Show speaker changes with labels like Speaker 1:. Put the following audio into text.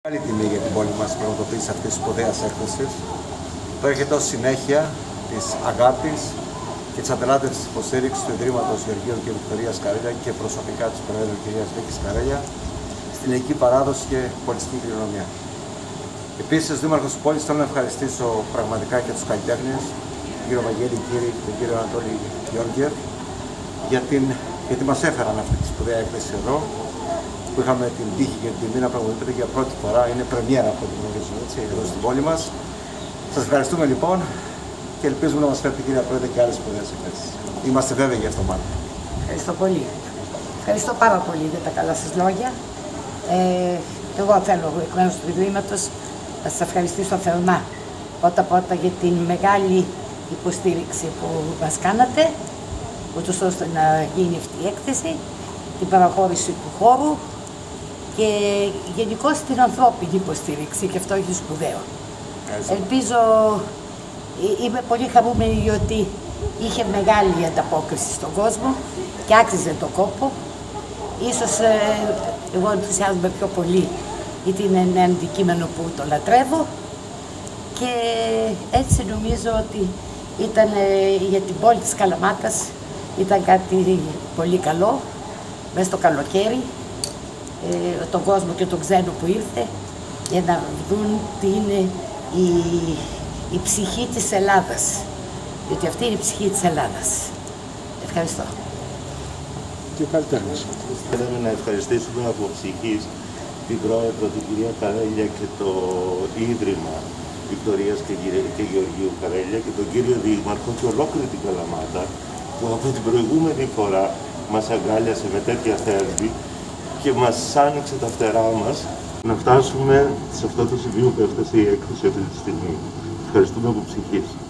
Speaker 1: Μεγάλη τιμή για την πόλη μας η πραγματοποίηση αυτής της σπουδαίας έκθεσης. Το έρχεται ως συνέχεια της αγάπης και της ατελάτευσης υποστήριξης του Ιδρύματος Γεωργίου και Βικτωρίας Καρέλια και προσωπικά της Προέδρου κυρίας Βίκης Καρέλια στην ελληνική παράδοση και πολιτιστική κληρονομιά. Επίσης, ως Δήμαρχος της πόλης θέλω να ευχαριστήσω πραγματικά και τους καλλιτέχνες, τον κύριο Βαγγέλη Κύρι και τον κύριο Ανατόλη Γεώργιεφ, γιατί μας έφεραν αυτή τη σπουδαία έκθεση εδώ, που είχαμε την τύχη και την τιμή να πραγματοποιείται για πρώτη φορά. Είναι πρεμιέρα από ό,τι γνωρίζω εδώ στην πόλη μας. Σας ευχαριστούμε λοιπόν και ελπίζουμε να μας φέρετε, κυρία Πρόεδρε, και άλλες σπουδαίες εκθέσεις. Είμαστε βέβαιοι γι' αυτό μάλλον.
Speaker 2: Ευχαριστώ πολύ. Ευχαριστώ πάρα πολύ για τα καλά σας λόγια. Εγώ θέλω εκ μέρους του Ιδρύματος να σας ευχαριστήσω θερμά πρώτα για την μεγάλη υποστήριξη που μας κάνατε, ούτως ώστε να γίνει αυτή η έκθεση, την παραχώρηση του χώρου και γενικώς την ανθρώπινη υποστήριξη, και αυτό έχει σπουδαίο. Ελπίζω, είμαι πολύ χαρούμενη γιατί είχε μεγάλη ανταπόκριση στον κόσμο και άξιζε τον κόπο. Ίσως εγώ ενθουσιάζομαι πιο πολύ γιατί είναι ένα αντικείμενο που το λατρεύω και έτσι νομίζω ότι ήταν για την πόλη της Καλαμάτας ήταν κάτι πολύ καλό μέσα στο καλοκαίρι, τον κόσμο και τον ξένο που ήρθε για να δουν τι είναι η ψυχή της Ελλάδας, γιατί αυτή είναι η ψυχή της Ελλάδας. Ευχαριστώ.
Speaker 1: Και καλλιτέχνες.
Speaker 3: Θέλαμε να ευχαριστήσουμε από ψυχής την Πρόεδρο, την κυρία Καρέλια και το Ίδρυμα Βικτωρίας και Γεωργίου Καρέλια και τον κύριο Δήμαρχο και ολόκληρη την Καλαμάτα που από την προηγούμενη φορά μας αγκάλιασε με τέτοια θέρμη και μας άνοιξε τα φτερά μας να φτάσουμε σε αυτό το σημείο που έφτασε η έκθεση αυτή τη στιγμή. Ευχαριστούμε από ψυχής.